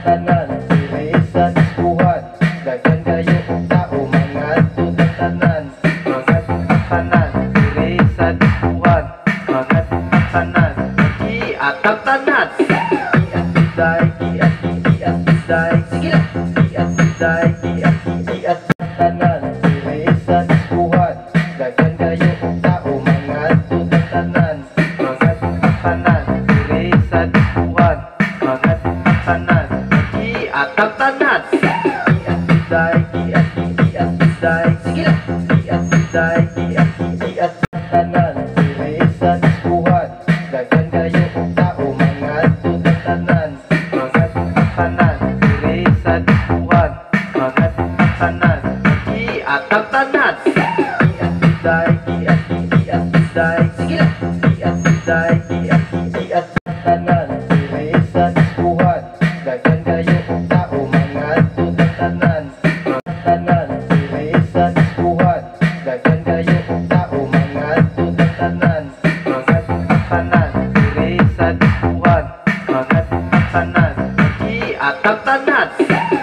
tanan, tirisan, buhat. Daghan kayo kung tao, mga tanan. Mga tanan, tirisan, buhat. Mga tanan, iatag tanan. Iat biday, iat biday. Sige lang. Iat biday, iat tanan, tirisan, buhat. Daghan kayo kung tao, mga tanan. Mga tanan, tirisan, buhat. Mga tanan, iatag tanan. Iat biday, iat biday. Sige lang. Iat biday, iat tanan, tirisan, buhat. Daghan kayo kung tao, mga tanan. Mga tanan, tirisan, buhat. Mga tanan, iatag tanan. Iat biday, iat biday. Sige lang. Iat biday, iat tanan, tirisan, buhat. Daghan kayo kung tao, mga tanan. Mga tanan, tirisan, buhat. Daghan kayo kung tao, mga tanan. Mga tanan, tirisan, buhat. Mga tanan, iatag tanan.